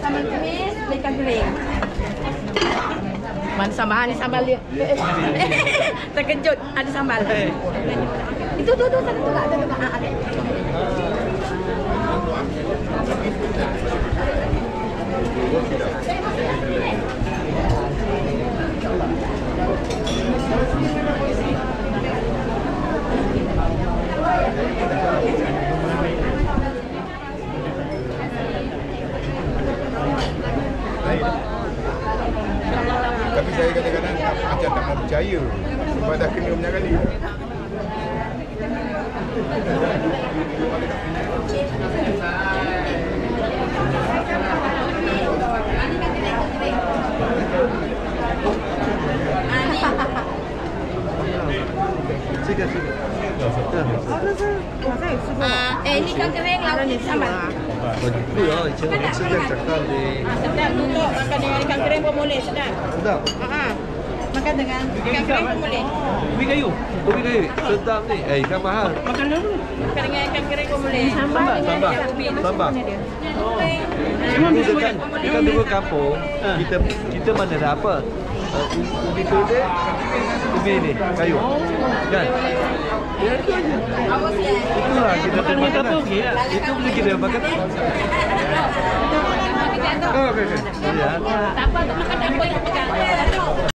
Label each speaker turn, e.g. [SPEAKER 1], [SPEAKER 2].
[SPEAKER 1] sambal tumis, ikan kering. Mana sambal ni sambal dia? Terkejut ada sambal. Itu tu satu tu ada.
[SPEAKER 2] Tapi saya kadang-kadang macam tak nak percaya sebab dah kena banyak kali.
[SPEAKER 1] Ini ikan kering lauk sambal.
[SPEAKER 3] Betul lah, sedap cakap ni.
[SPEAKER 1] Sedap duduk makan dengan ikan kering pun boleh, sedap.
[SPEAKER 3] Sedap.
[SPEAKER 1] Makan dengan ikan kering pun boleh.
[SPEAKER 3] Ubi kayu. Ubi kayu. Sedap ni. Ikan mahal.
[SPEAKER 1] Makan dulu. Makan dengan ikan kering pun boleh.
[SPEAKER 3] Sambal. Sambal. Kita dulu kampung, kita mana ada apa? Ubi kulit, ubi ni, kayu. Kan? Ya, itu aja. Itulah kita ada makanan. Itu boleh kita makan. Oh, okey. Ya.
[SPEAKER 1] Tak apa, makan tak boleh pegang.